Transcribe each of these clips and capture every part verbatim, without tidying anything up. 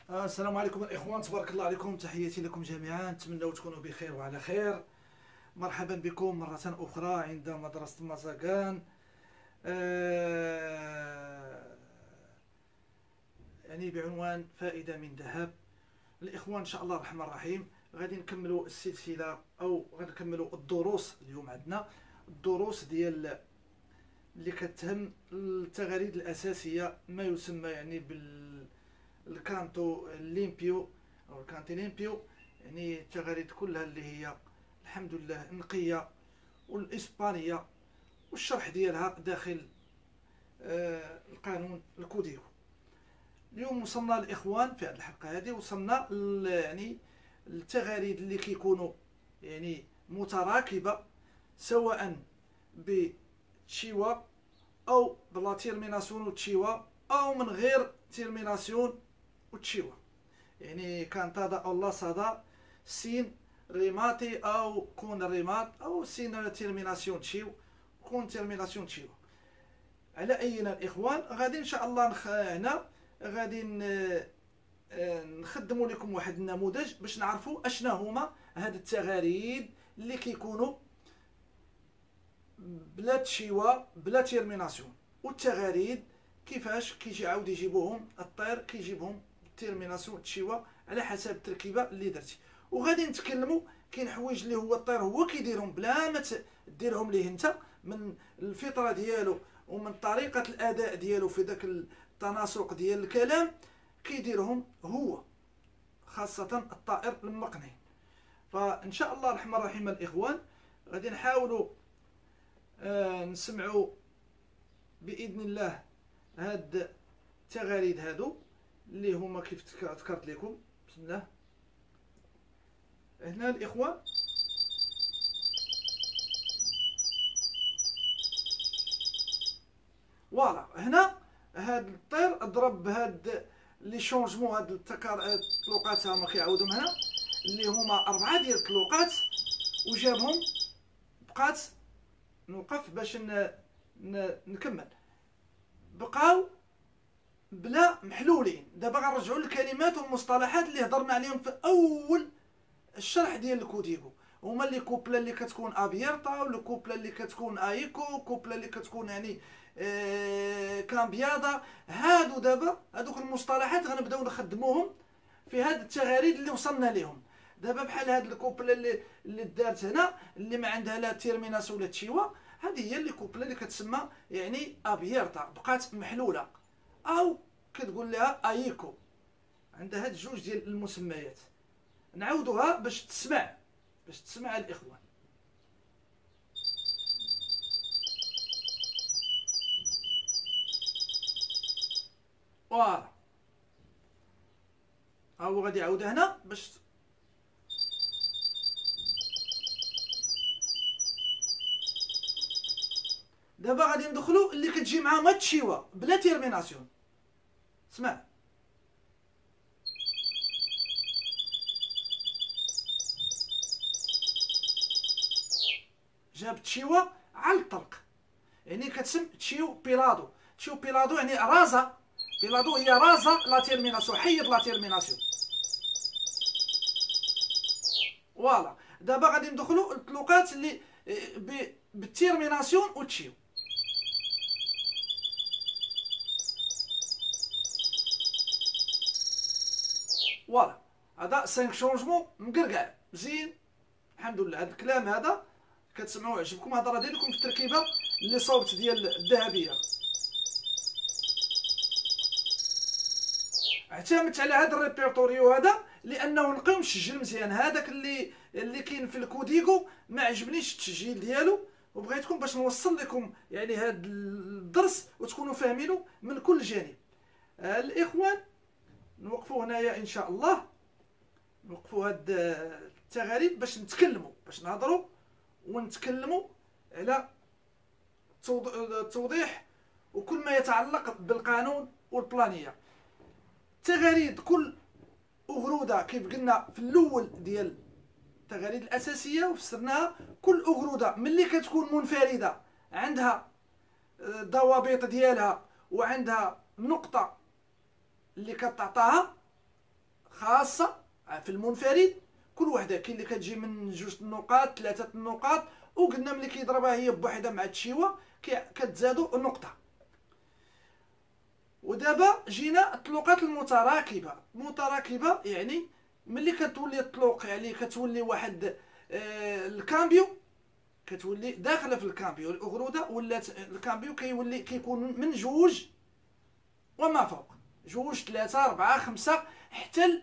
آه، السلام عليكم الإخوان، تبارك الله عليكم. تحياتي لكم جميعا، نتمنى تكونوا بخير وعلى خير. مرحبا بكم مرة أخرى عند مدرسة مازاغان. آه يعني بعنوان فائدة من ذهب. الإخوان إن شاء الله الرحمن الرحيم غادي نكملوا السلسلة أو غادي نكملوا الدروس. اليوم عندنا الدروس ديال اللي كتهم التغاريد الأساسية، ما يسمى يعني بال الكانتو ليمبيو او الكانتي ليمبيو، يعني التغاريد كلها اللي هي الحمد لله نقيه، والاسبانيه والشرح ديالها داخل آه القانون الكوديو. اليوم وصلنا الاخوان في هذه الحلقه هذه، وصلنا يعني التغاريد اللي كيكونوا يعني متراكبه، سواء بتشيوا او بلا تيرميناسيون وتشيوا او من غير تيرميناسيون وتشيوا، يعني كان تادا او لا صدا سين ريماتي او كون ريمات او سين تيرميناسيون تشيو كون تيرميناسيون تشيو. على اينا الاخوان غادي ان شاء الله نخ... هنا غادي نخدموا لكم واحد النموذج باش نعرفوا اشنا هما هاد التغاريد اللي كيكونوا بلا تشيوا بلا تيرميناسيون، والتغاريد كيفاش كيجي عاود يجيبوهم الطير كيجيبهم تيرميناسيون تشيوا على حسب التركيبه اللي درتي. وغادي نتكلموا كاين حوايج اللي هو الطير هو كيديرهم بلا ما ديرهم ليه انت، من الفطره ديالو ومن طريقه الاداء ديالو في ذاك التناسق ديال الكلام كيديرهم هو، خاصه الطائر المقنع. فان شاء الله الرحمن الرحيم الاخوان غادي نحاولوا آه نسمعوا باذن الله هاد التغاريد هادو اللي هما كيف ذكرت لكم. بسم الله. هنا الاخوان فوالا، هنا هاد الطير ضرب هاد لي شونجمون، هاد التلوقات هما كيعاودوا هنا اللي هما اربعه ديال التلوقات، وجابهم. بقات نوقف باش ن... ن... نكمل. بقاو بلا محلولين. دابا غنرجعوا للكلمات والمصطلحات اللي هضرنا عليهم في اول الشرح ديال الكوديغو. هما اللي كوبلا اللي كتكون ابيرتا، ولا كوبلا اللي كتكون ايكو، كوبلا اللي كتكون يعني آه كامبيادا. هادو دابا هادوك المصطلحات غنبداو نخدموهم في هاد التغاريد اللي وصلنا ليهم دابا. بحال هاد الكوبلا اللي اللي دارت هنا اللي ما عندها لا تيرميناسيون ولا تشيوا، هذه هي اللي كوبلا اللي كتسمى يعني ابيرتا، بقات محلوله، او كتقول لها ايكو. عندها هاد جوج ديال المسميات. نعاودوها باش تسمع باش تسمع الاخوان. فوالا، ها هو غادي يعاودها هنا باش دابا غادي ندخلوا اللي كتجي معها ما تشيوا بلا تيرميناسيون. اسمع. جاب تشيوا على الطلق، يعني كتسم تشيو بيلادو. تشيو بيلادو يعني رازا. بيلادو هي رازا لا تيرميناسيون، حيد لا تيرميناسيون. فوالا، دابا غادي ندخلوا الطلوقات اللي بالتيرميناسيون وتشيو. فوالا، هذا خمسة شونجمون مقرقع مزيان الحمد لله. هذا الكلام هذا كتسمعوه عجبكم، هذا راه داير لكم في التركيبه اللي صوبت ديال الذهبيه. اعتمدت على هذا الريبرتوريو هذا لانه نقي ومسجل مزيان. هذاك اللي اللي كاين في الكوديغو ما عجبنيش التسجيل ديالو، وبغيتكم باش نوصل لكم يعني هذا الدرس وتكونوا فاهمينه من كل جانب. آه الاخوان نوقفوا هنايا ان شاء الله، نوقفوا هاد التغاريد باش نتكلموا باش نهضروا ونتكلموا على التوضيح وكل ما يتعلق بالقانون والبلانيه. تغاريد كل اغروده كيف قلنا في الاول ديال التغاريد الاساسيه وفسرناها، كل اغروده ملي كتكون منفرده عندها ضوابط ديالها وعندها نقطه اللي كتعطاها خاصه في المنفرد. كل وحده كاين اللي كتجي من جوج النقاط ثلاثه النقاط، وقلنا ملي كيضربها هي بوحده مع التشيوه كتزادوا نقطه. ودابا جينا الطلوقات المتراكبه. المتراكبه يعني ملي كتولي الطلوق يعني كتولي واحد آه الكامبيو كتولي داخله في الكامبيو الاغروده، ولات الكامبيو كيولي كيكون من جوج وما فوق، جوج ثلاثه اربعه خمسه حتى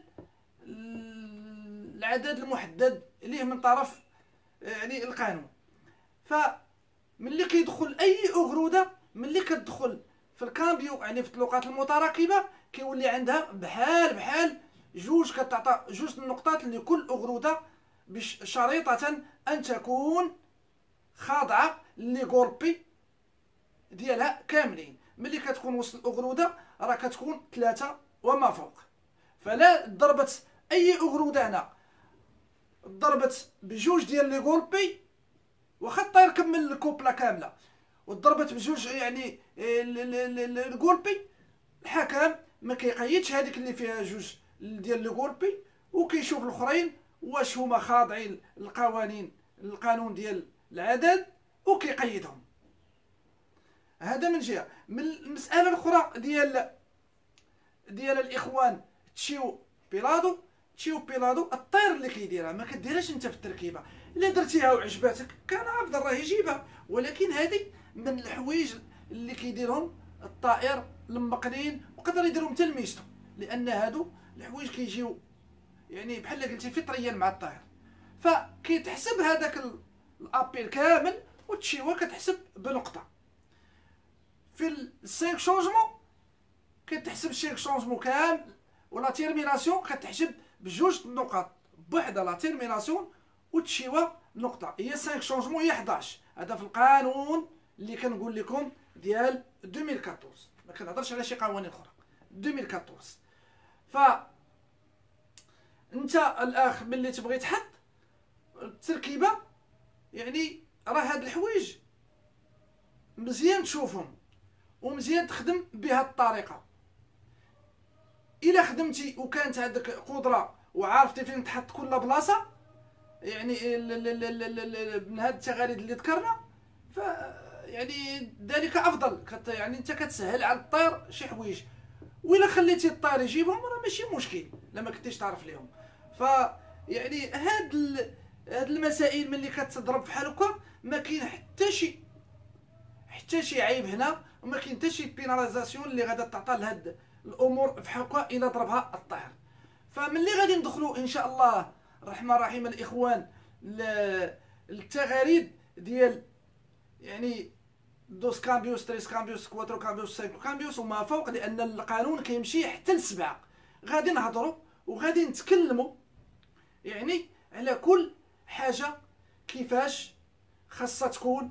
العدد المحدد ليه من طرف يعني القانون. فملي كيدخل اي اغروده ملي كتدخل في الكامبيو يعني في الطلوقات المتراكبه كيولي عندها بحال بحال جوج كتعطى جوج النقطات لكل اغروده شريطه ان تكون خاضعه لغوربي ديالها كاملين. ملي كتكون وسط الاغروده راه كتكون ثلاثه وما فوق. فلا ضربت اي اغروده هنا ضربت بجوج ديال لي غوربي واخا الطير كمل الكوبلا كامله وضربت بجوج يعني الغوربي، الحكم ما كيقيدش هذيك اللي فيها جوج ديال لي غوربي وكيشوف الاخرين واش هما خاضعين للقوانين القانون ديال العدد وكيقيدهم. هذا من جهه. من المساله الاخرى ديال ديال الاخوان تشيو بيلادو تشيو بيلادو الطير اللي كيديرها ما كديرهاش انت في التركيبه. الا درتيها وعجباتك كان افضل راه يجيبها، ولكن هذه من الحوايج اللي كيديرهم الطائر المقنين وقدر يديرهم حتى لميستو، لان هادو الحوايج كيجيو يعني بحال قلتي فطريا مع الطائر. فكيتحسب هذاك الابيل كامل وتشيوا كتحسب بنقطه. في السينك شونجمون كتحسب السينك شونجمون كامل، ولا تيرميناسيون كتحسب بجوج النقط بوحده لا تيرميناسيون وتشيوا نقطه. هي سانك شونجمون هي حداش. هذا في القانون اللي كنقول لكم ديال ألفين وأربعطاش، ما كنهضرش على شي قوانين اخرى. ألفين وأربعطاش ف انت الاخ ملي تبغي تحط التركيبه يعني راه هاد الحوايج مزيان تشوفهم ومزيان تخدم بهذه الطريقه. الا خدمتي وكانت عندك قدره وعرفتي فين تحط كل بلاصه يعني من هاد التغاريد اللي ذكرنا ف يعني ذلك افضل. كت يعني انت كتسهل على الطير شي حوايج، وإلا خليتي الطير يجيبهم راه ماشي مشكل لما كنتيش تعرف ليهم. ف يعني هاد ال... هاد المسائل ملي كتضرب بحال هكا ما كاين حتى شي حتى شي عيب هنا، وما كاين حتى شي بيناليزاسيون اللي غادا تعطى لهاد الامور بحال هكا الا ضربها الطير. فملي غادي ندخلوا ان شاء الله الرحمن الرحيم الاخوان للتغاريد ديال يعني دوس كامبيوس تريس كامبيوس كواترو كامبيوس سانكو كامبيوس وما فوق، لان القانون كيمشي حتى لسبعه. غادي نهضروا وغادي نتكلموا يعني على كل حاجه كيفاش خاصها تكون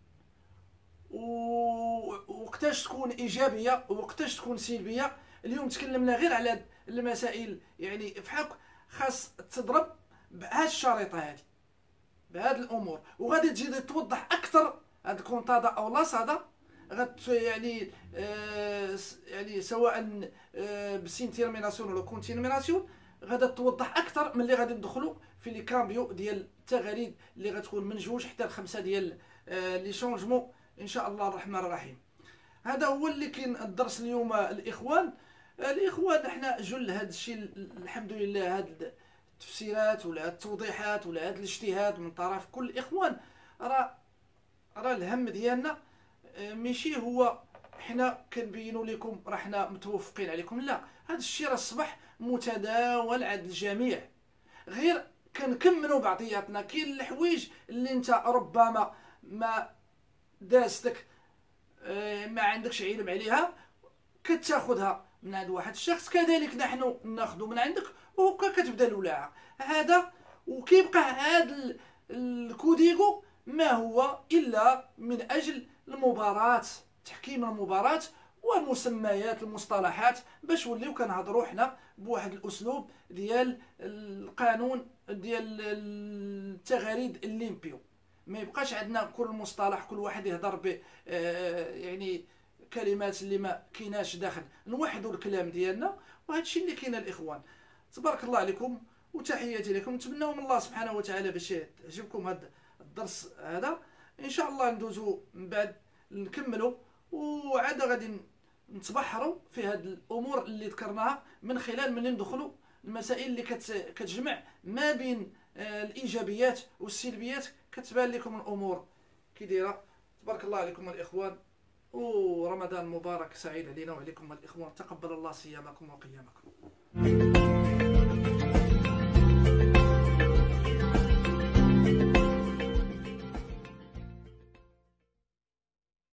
ووقتاش تكون ايجابيه ووقتاش تكون سلبيه. اليوم تكلمنا غير على المسائل يعني بحال خاص تضرب بهاد الشريطه هذه بهاد الامور، وغادي تجي توضح اكثر هاد الكونطادا او لاصادا غت يعني آه يعني سواء آه بسين تيرميناسيون ولا كونتيرميناسيون غادا توضح اكثر من اللي غادي ندخلوا في لي كامبيو ديال التغاريد اللي غتكون من جوج حتى لخمسه ديال آه لي شونجمون ان شاء الله الرحمن الرحيم. هذا هو اللي كاين الدرس اليوم الاخوان. الاخوان احنا جل هذا الشيء الحمد لله، هاد التفسيرات ولا التوضيحات ولا هذا الاجتهاد من طرف كل الاخوان راه راه الهم ديالنا ماشي هو حنا كنبينوا لكم راه حنا متوفقين عليكم، لا، هذا الشيء راه اصبح متداول عند الجميع، غير كنكملوا بعضياتنا. كاين الحوايج اللي انت ربما ما داستك ما عندكش علم عليها كتاخذها من عند واحد الشخص، كذلك نحن ناخذ من عندك وهكا كتبدا الولاعه. هذا وكيبقى هذا الكوديغو ما هو الا من اجل المباراه، تحكيم المباراه ومسميات المصطلحات باش نوليو كنهضروا حنا بواحد الاسلوب ديال القانون ديال التغاريد الليمبيو. ما يبقاش عندنا كل مصطلح كل واحد يهضر ب يعني كلمات اللي ما كايناش داخل، نوحدوا الكلام ديالنا. وهذا الشيء اللي كاين الاخوان. تبارك الله عليكم وتحياتي لكم. نتمنوا من الله سبحانه وتعالى باش يعجبكم هذا الدرس هذا. ان شاء الله ندوزو من بعد نكملوا وعاد غادي نتبحروا في هذه الامور اللي ذكرناها من خلال من ندخلوا المسائل اللي كتجمع ما بين الايجابيات والسلبيات، كتبان لكم الامور كي دايره. تبارك الله عليكم الاخوان، ورمضان مبارك سعيد علينا وعليكم الاخوان. تقبل الله صيامكم وقيامكم.